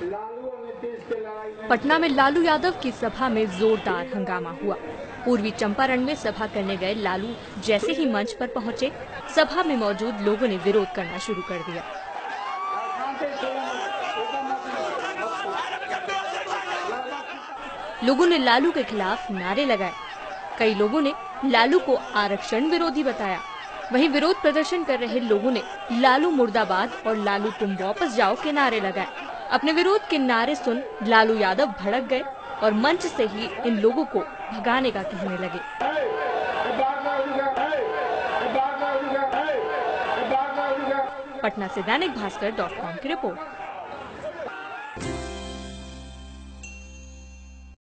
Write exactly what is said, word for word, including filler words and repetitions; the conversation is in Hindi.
पटना में लालू यादव की सभा में जोरदार हंगामा हुआ। पूर्वी चंपारण में सभा करने गए लालू जैसे ही मंच पर पहुंचे, सभा में मौजूद लोगों ने विरोध करना शुरू कर दिया। लोगों ने लालू के खिलाफ नारे लगाए। कई लोगों ने लालू को आरक्षण विरोधी बताया। वहीं विरोध प्रदर्शन कर रहे लोगों ने लालू मुर्दाबाद और लालू तुम वापस जाओ के नारे लगाए। अपने विरोध के नारे सुन लालू यादव भड़क गए और मंच से ही इन लोगों को भगाने का कहने लगे। पटना से दैनिक भास्कर डॉट कॉम की रिपोर्ट।